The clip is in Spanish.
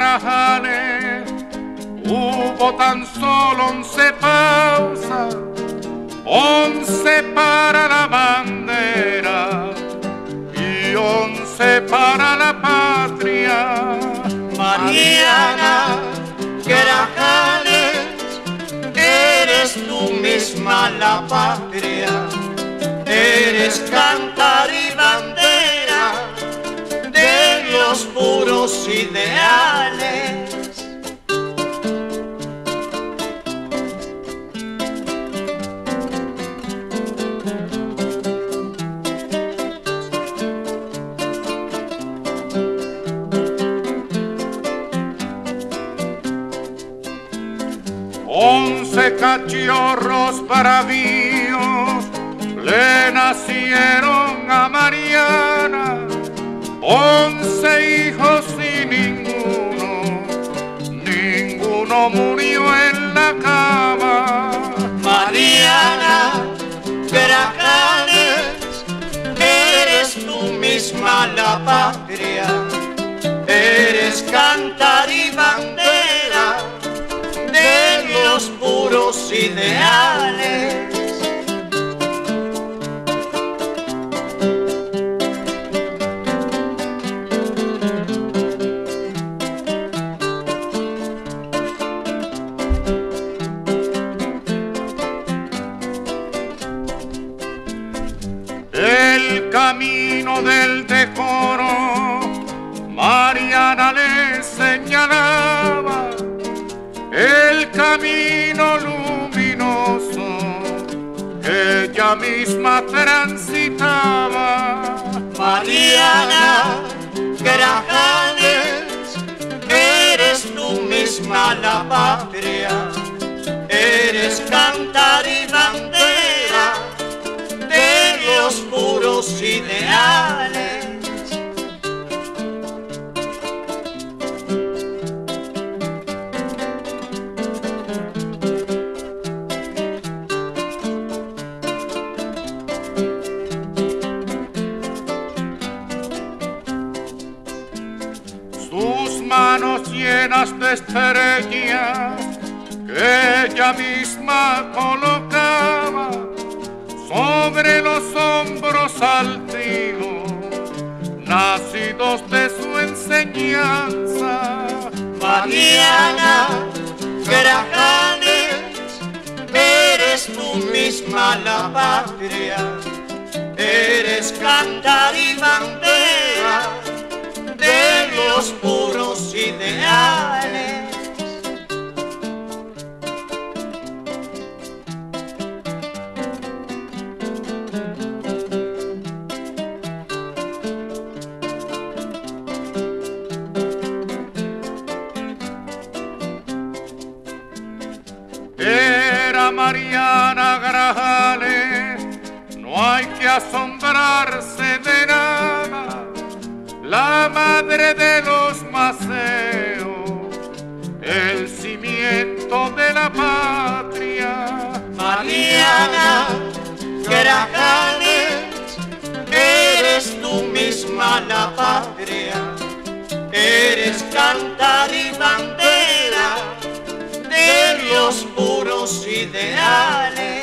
Grajales hubo tan solo 11 pausas, 11 para la bandera y 11 para la patria. Mariana Grajales, eres tú misma la patria, eres cantar y bandera de los puros ideales. Once cachorros bravíos le nacieron a Mariana, 11 hijos y ninguno murió en la cama. Mariana Grajales, eres tú misma la patria, eres cantar y bandera de los puros ideales. El camino del decoro Mariana le señalaba, el camino luminoso que ella misma transitaba. Mariana Grajales, eres tú misma la patria, eres cantar y bandera de los puros ideales. Sus manos llenas de estrellas que ella misma colocaba sobre los hombros altivos, nacidos de su enseñanza. Mariana Grajales, eres tú misma la patria, eres cantar y bandera de los puros ideales. Era Mariana Grajales, no hay que asombrarse de nada, la madre de los maceos, el cimiento de la patria. Mariana Grajales, eres tú misma la patria, eres cantar y bandera de los puros ideales.